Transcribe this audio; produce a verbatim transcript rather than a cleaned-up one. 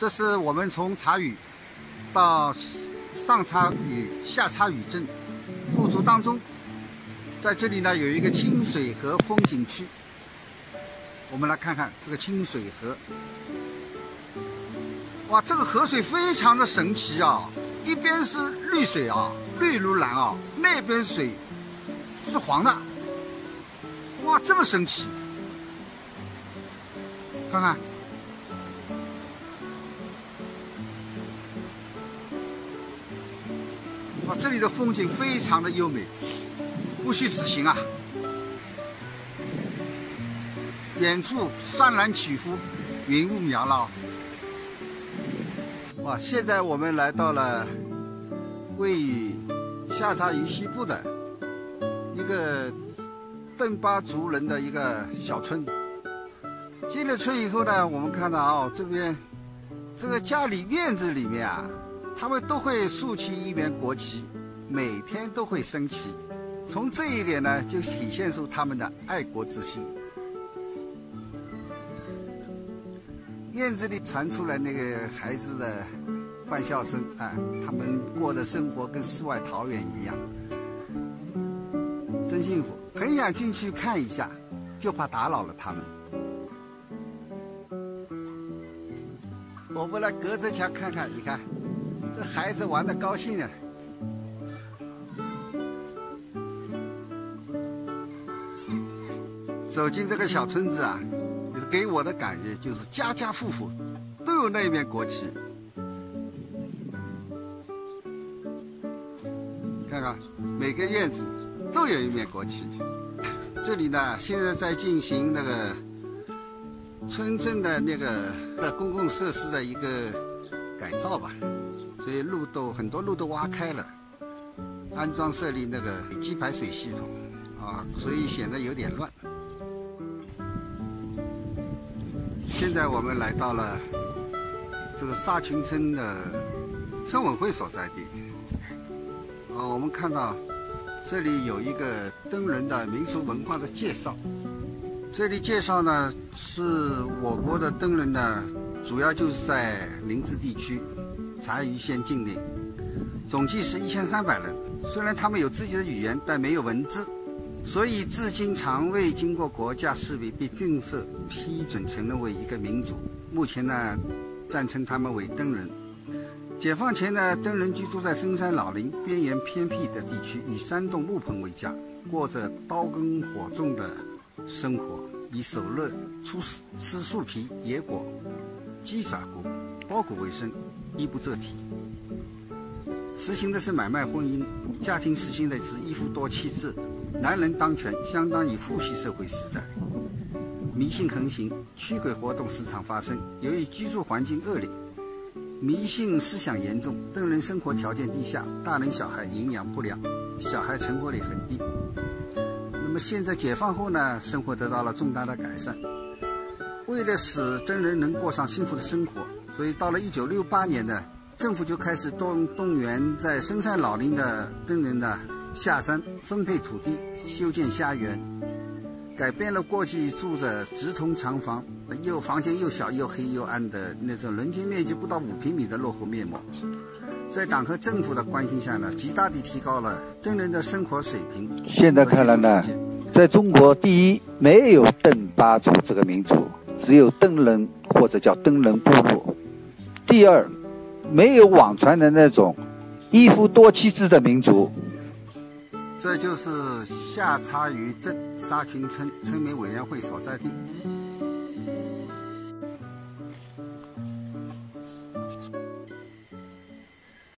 这是我们从茶屿到上茶屿、下茶屿镇路途当中，在这里呢有一个清水河风景区。我们来看看这个清水河。哇，这个河水非常的神奇啊！一边是绿水啊，绿如蓝啊，那边水是黄的。哇，这么神奇！看看。 哇，这里的风景非常的优美，不虚此行啊！远处山峦起伏，云雾缭绕。哇，现在我们来到了位于下茶屿西部的一个邓巴族人的一个小村。进了村以后呢，我们看到哦，这边这个家里院子里面啊。 他们都会竖起一面国旗，每天都会升旗。从这一点呢，就体现出他们的爱国之心。院子里传出来那个孩子的欢笑声啊，他们过的生活跟世外桃源一样，真幸福。很想进去看一下，就怕打扰了他们。我们来隔着墙看看，你看。 这孩子玩得高兴啊！走进这个小村子啊，就是给我的感觉就是家家户户都有那一面国旗。看看每个院子都有一面国旗。这里呢，现在在进行那个村镇的那个的公共设施的一个改造吧。 所以路都很多路都挖开了，安装设立那个机排水系统啊，所以显得有点乱。现在我们来到了这个沙群村的村委会所在地啊，我们看到这里有一个灯人的民俗文化的介绍。这里介绍呢是我国的灯人呢，主要就是在林芝地区。 茶屿县境内，总计是一千三百人。虽然他们有自己的语言，但没有文字，所以至今常未经过国家识别并正式批准承认为一个民族。目前呢，暂称他们为灯人。解放前呢，灯人居住在深山老林边缘偏僻的地区，以山洞木棚为家，过着刀耕火种的生活，以狩猎、出吃树皮、野果、鸡爪骨、包谷为生。 衣不遮体，实行的是买卖婚姻，家庭实行的是一夫多妻制，男人当权，相当于父系社会时代。迷信横行，驱鬼活动时常发生。由于居住环境恶劣，迷信思想严重，灯人生活条件低下，大人小孩营养不良，小孩成活率很低。那么现在解放后呢，生活得到了重大的改善。为了使灯人能过上幸福的生活。 所以到了一九六八年呢，政府就开始动动员在深山老林的灯人呢下山分配土地，修建家园，改变了过去住着直通厂房，又房间又小又黑又暗的那种人均面积不到五平米的落后面貌。在党和政府的关心下呢，极大地提高了灯人的生活水平。 现在看来呢，在中国，第一没有邓巴族这个民族，只有灯人或者叫灯人部落。 第二，没有网传的那种一夫多妻制的民族。 这就是下茶屿镇沙群村村民委员会所在地。